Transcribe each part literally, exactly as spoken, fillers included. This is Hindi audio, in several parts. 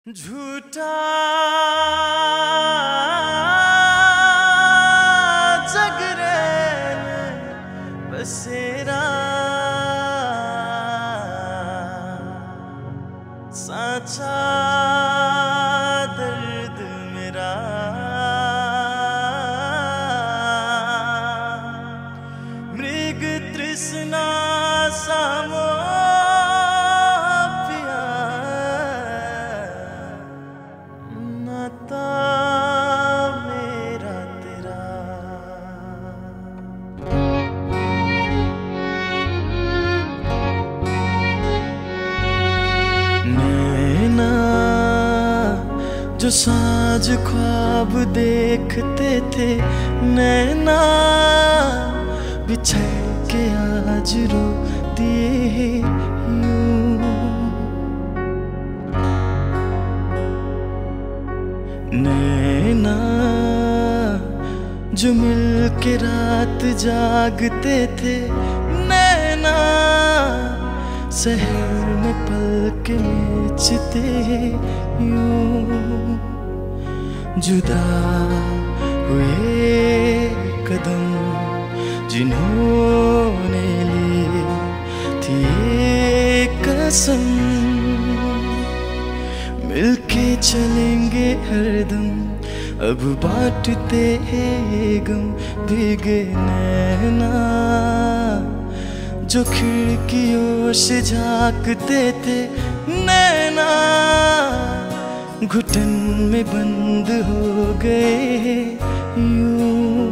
झूठा जगरे बसेरा साचा दर्द मेरा मृग तृष्णा सामो मेरा तेरा नैना जो साँझ ख्वाब देखते थे नैना बिछड़ के आज रो दिए नैना जो मिल के रात जागते थे नैना शहर में पलक बेचते यूं जुदा हुए कदम जिन्होंने ली थी कसम मिलके चलेंगे हरदम अब बांटते हैं गम भीगे नैना जो खिड़कियों से झांकते थे नैना घुटन में बंद हो गए यूं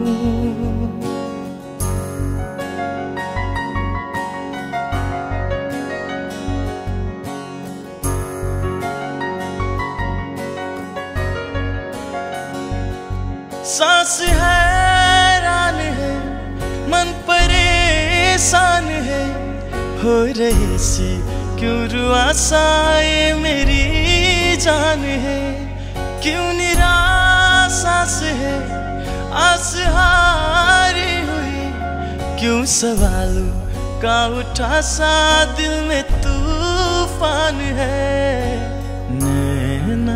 सांस हैरान है मन परेशान है हो रही सी क्यों रुआसाए मेरी जान है क्यों निराशा से है आस हारी हुई क्यों सवालों का उठा सा दिल में तूफान है नैना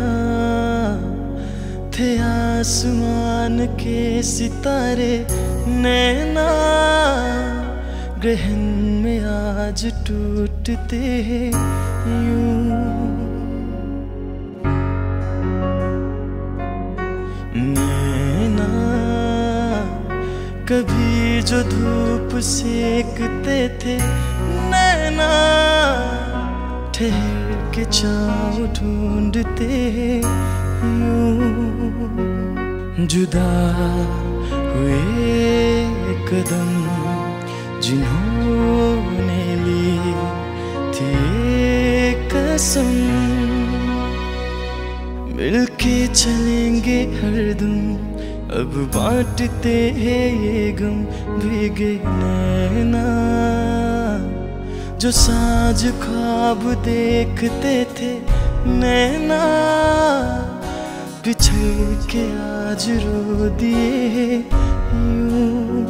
थे आसमान के सितारे नैना ग्रहण में आज टूटते यूं नैना कभी जो धूप सेकते थे नैना ठहर के छाँव ढूंढते जुदा हुए कदम जिन्होंने ली थी कसम मिलके चलेंगे हरदम अब बांटते हैं ये गम भीगे नैना जो साँझ ख्वाब देखते थे नैना बिछड़ के आज रो दिए यूं